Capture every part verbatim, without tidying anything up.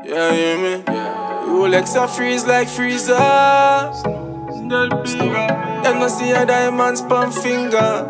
Yeah, you hear me? Yeah. Rolex a freeze like freezer. Them no see a diamond span finger.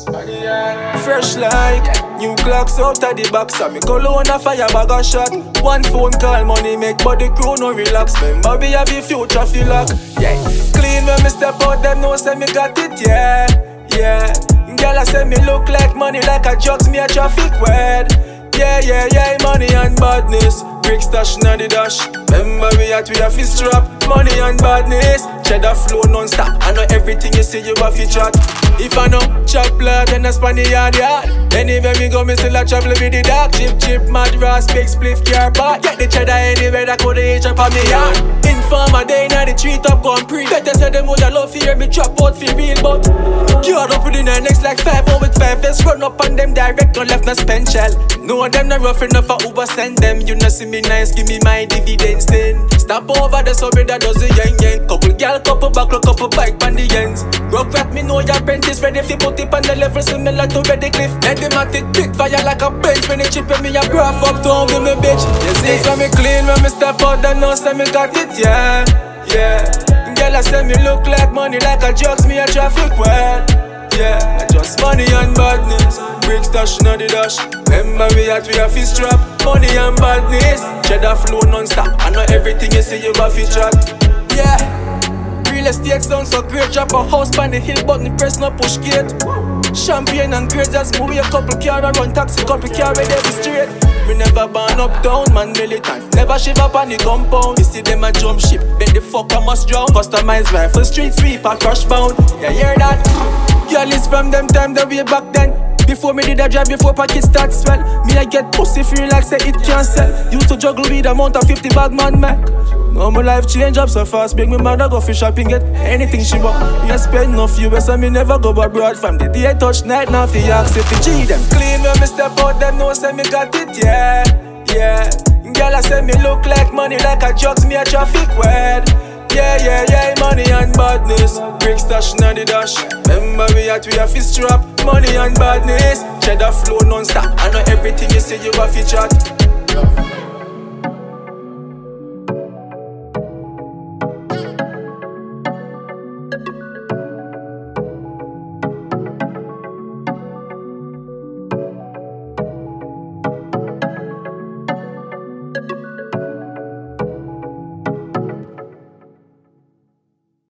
Fresh like new clocks out of the box. Me cologne a fire bag a shot. One phone call money make body crew no relax. Remember we have the future feel like. Yeah. Clean when me step out, them know say me got it. Yeah, yeah. Girl I say me look like money like a jokes me a traffic word. Yeah, yeah, yeah, money and badness. Brick stash na the dash. Remember we at we have to strap. Money and badness. Cheddar flow non-stop. I know everything you see you have to chat. If I know chop blood then I span the yard yard. Anywhere we go me still a travel with the dog. Chip chip mad rass big spliff car park. Get the cheddar anywhere that could eat up on me yard. Informer day na the treat up gone pre. Better say them would love to hear me drop out for real but geared up with the next like five oh with five. Let's run up on them direct no left no spend shell. No them not rough enough for Uber send them. You know see me nice give me my dividends then. Stop over the subway that does the yang yang. Couple gal couple back couple bike on the ends. Rock rap me know your apprentice ready fi put it on the level similar to ready cliff. Automatic big fire like a bench. When they chip me a graph up down with me bitch. You see so me clean when me step out then know say me got it yeah, yeah. Girl I say me look like money like a jokes me a traffic well. Yeah, just money and badness. Brick stash na the dash. Remember we at we have to strap. Money and badness. Cheddar flow non-stop. I know everything you see you have to chat. Yeah. Real estate sound so great. Drop a house by the hill but me press no push gate. Champagne and grades as movie a couple car and run taxi couple car with every straight. Me never burn up down man militant. Never shiver up on the compound. You see them a jump ship. Bet the fuck I must drown. Customized rifle street sweeper crush bound. Yeah hear that? Girl is from them time the way back then. Before me did a drive before pocket start swell. Me I get pussy free like say it can't sell. Used to juggle with amount of fifty bag man make. Now my life change up so fast. Bring me mother go fish shopping get anything she want. Me I spend no few years and me never go abroad. From the day I touch night now fi ask if the G them. Clean when me step out them know say me got it yeah, yeah. Girl I say me look like money like a jokes me a traffic word. Yeah, yeah, yeah, money and badness. Brick stash na the dash. Remember we at we have to strap. Money and badness. Cheddar flow non-stop. I know everything you say you have to chat.